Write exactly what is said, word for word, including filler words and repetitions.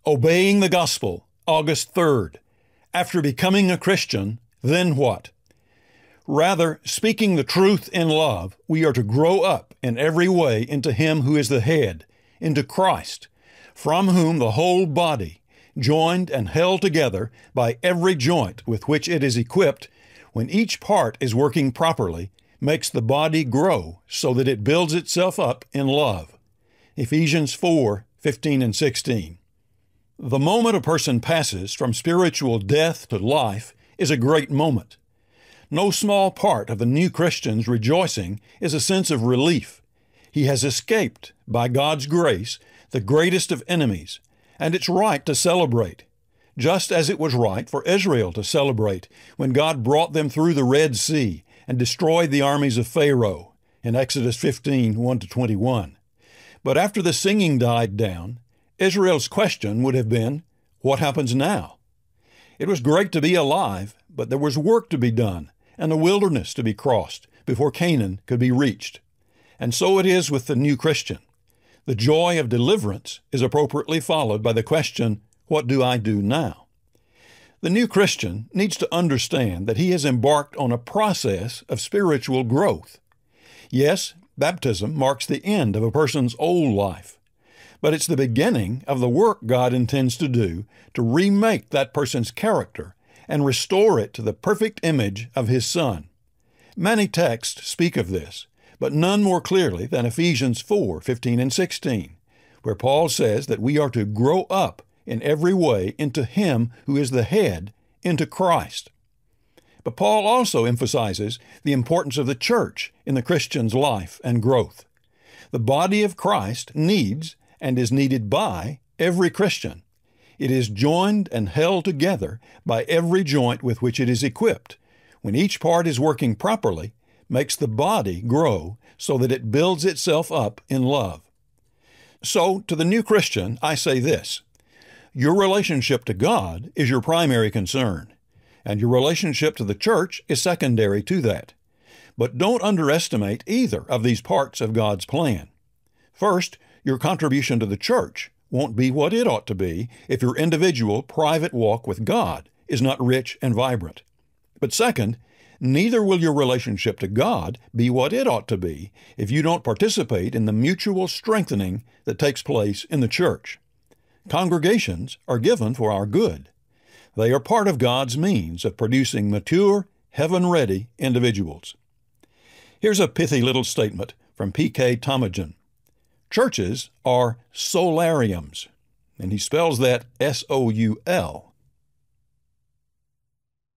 Obeying the gospel, August third. After becoming a Christian, then what? Rather, speaking the truth in love, we are to grow up in every way into Him who is the head, into Christ, from whom the whole body, joined and held together by every joint with which it is equipped, when each part is working properly, makes the body grow so that it builds itself up in love. Ephesians four, fifteen and sixteen. The moment a person passes from spiritual death to life is a great moment. No small part of the new Christian's rejoicing is a sense of relief. He has escaped, by God's grace, the greatest of enemies, and it's right to celebrate, just as it was right for Israel to celebrate when God brought them through the Red Sea and destroyed the armies of Pharaoh in Exodus fifteen, one to twenty-one. But after the singing died down, Israel's question would have been, what happens now? It was great to be alive, but there was work to be done and a wilderness to be crossed before Canaan could be reached. And so it is with the new Christian. The joy of deliverance is appropriately followed by the question, what do I do now? The new Christian needs to understand that he has embarked on a process of spiritual growth. Yes, baptism marks the end of a person's old life, but it's the beginning of the work God intends to do to remake that person's character and restore it to the perfect image of His Son. Many texts speak of this, but none more clearly than Ephesians four, fifteen and sixteen, where Paul says that we are to grow up in every way into Him who is the head, into Christ. But Paul also emphasizes the importance of the church in the Christian's life and growth. The body of Christ needs and is needed by every Christian. It is joined and held together by every joint with which it is equipped. When each part is working properly, makes the body grow so that it builds itself up in love. So, to the new Christian, I say this: your relationship to God is your primary concern, and your relationship to the church is secondary to that. But don't underestimate either of these parts of God's plan. First, your contribution to the church won't be what it ought to be if your individual private walk with God is not rich and vibrant. But second, neither will your relationship to God be what it ought to be if you don't participate in the mutual strengthening that takes place in the church. Congregations are given for our good. They are part of God's means of producing mature, heaven-ready individuals. Here's a pithy little statement from P K Tomajan. Churches are solariums, and he spells that S O U L